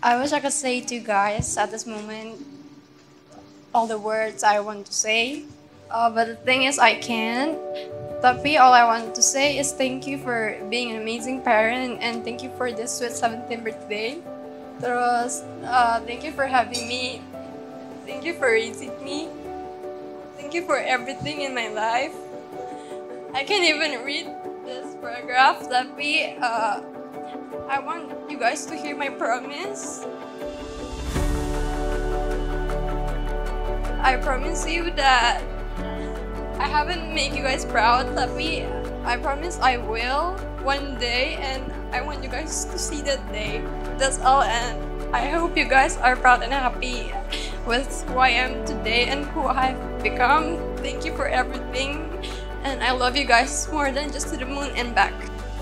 I wish I could say to you guys at this moment all the words I want to say. But the thing is I can't. Tapi all I want to say is thank you for being an amazing parent and thank you for this sweet 17th birthday. Terus, thank you for having me. Thank you for raising me. Thank you for everything in my life. I can't even read this paragraph, tapi I want you guys to hear my promise. I promise you that I haven't made you guys proud, tapi I promise I will one day, and I want you guys to see that day. That's all, and I hope you guys are proud and happy with who I am today and who I've become. Thank you for everything, and I love you guys more than just to the moon and back.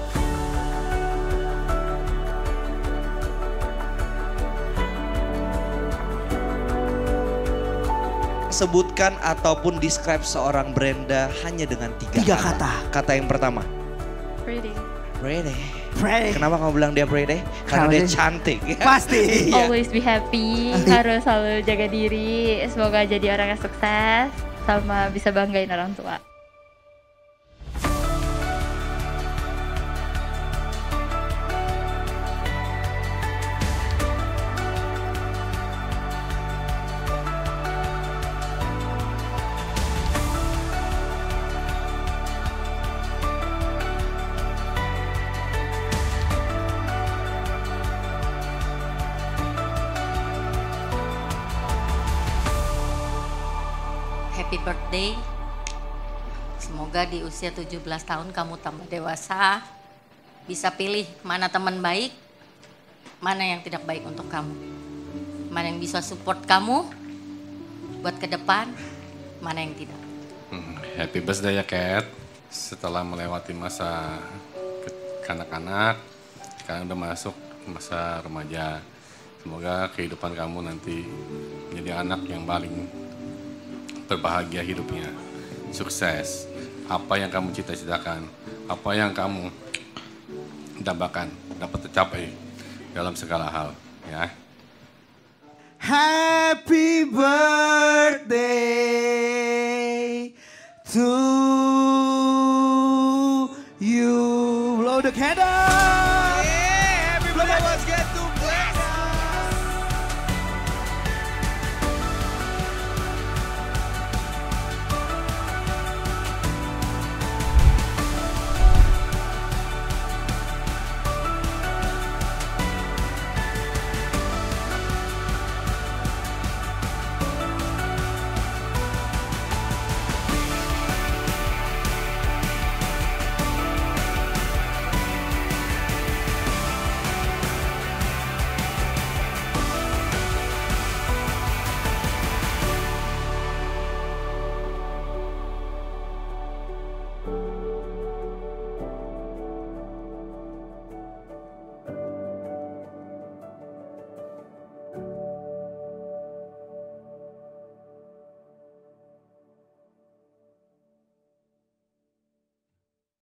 Sebutkan ataupun describe seorang Brenda hanya dengan tiga kata. Kata yang pertama. Pretty. Pretty. Pretty. Kenapa kamu bilang dia pretty? Karena dia cantik. Pasti. Always be happy, harus selalu jaga diri. Semoga jadi orang yang sukses, sama bisa banggain orang tua. Happy birthday. Semoga di usia 17 tahun kamu tambah dewasa. Bisa pilih mana teman baik, mana yang tidak baik untuk kamu. Mana yang bisa support kamu buat ke depan, mana yang tidak. Happy birthday ya Kat. Setelah melewati masa kanak-kanak, sekarang udah masuk masa remaja. Semoga kehidupan kamu nanti menjadi anak yang paling berbahagia hidupnya, sukses, apa yang kamu cita-citakan, apa yang kamu dambakan dapat tercapai dalam segala hal, ya. Happy birthday to you. Blow the candle.